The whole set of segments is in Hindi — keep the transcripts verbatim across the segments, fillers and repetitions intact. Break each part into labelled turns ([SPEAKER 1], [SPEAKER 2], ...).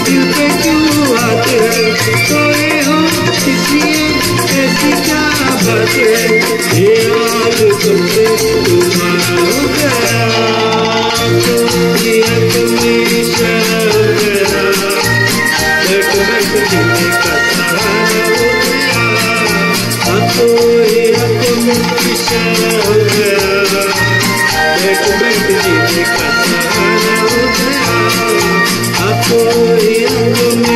[SPEAKER 1] दिल पे क्यों आते हैं, सोए हो इसलिए ऐसी क्या बात है, ये आज तुमसे तुम्हारा हो गया, दिया तुम्हें इशारा हो गया, बैठ बैठ जीने का सहारा हो गया, आंखों ही आंखों में इशारा हो गया, बैठ बैठ जीने का सहारा हो गया, आंखों ही आंखों में।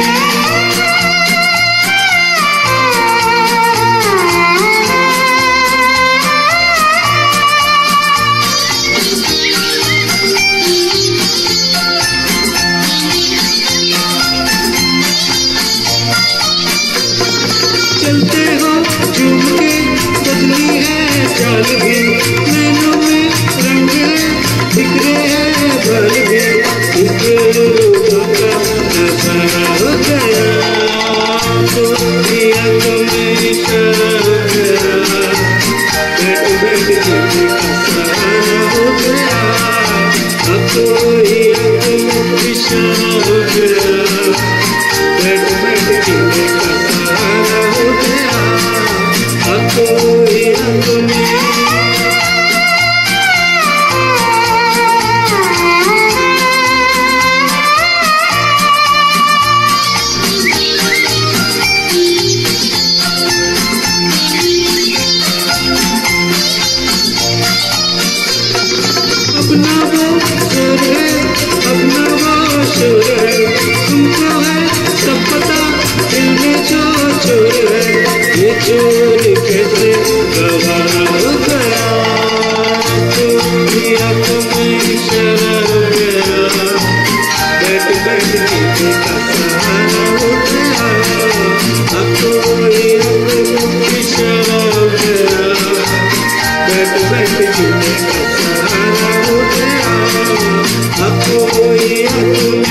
[SPEAKER 1] चलते हो झूम के बदली है चाल भी, नैनों में रंग है बिखरे हैं बाल भी, इस रूपों का नजारा हो गया, तो दिया तुम्हें इशारा हो गया, बैठ बैठ जीने का सहारा हो गया, आंखों ही आंखों में इशारा हो गया, बैठ बैठ जीने का सहारा हो गया, आंखों ही आंखों में। अपना वो शोर है, अपना वो शोर है, तुमको है सब पता, दिल में जो चोर है, ये चोर कैसे गवारा हो गया, तो दिया तुम्हें इशारा हो गया, बैठ बैठ जीने का सहारा हो गया, आंखों ही आंखों में इशारा हो गया, बैठ बैठ जीने का सहारा हो गया, आंखों ही आंखों में।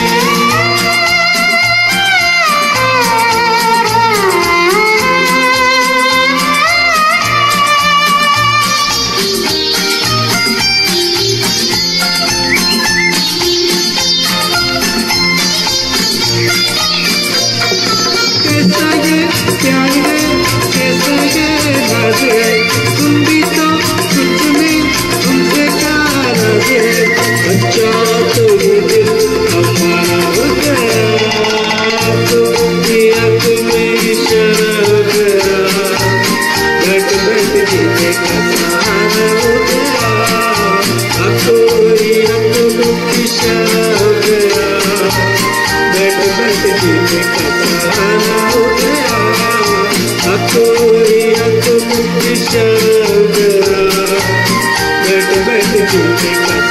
[SPEAKER 1] कैसा ये प्यार है, कैसा ये राज है, तुम भी तो कुछ नहीं हमसे नाराज है, बच्चा तो ये दिल हमारा हो गया, तो दिया तुम्हें इशारा हो गया, बैठ बैठ जीने का सहारा हो गया, आंखों ही आंखों में इशारा हो गया, बैठ बैठ जीने का सहारा हो गया, आंखों ही आंखों में इशारा हो गया, बैठ बैठ जीने का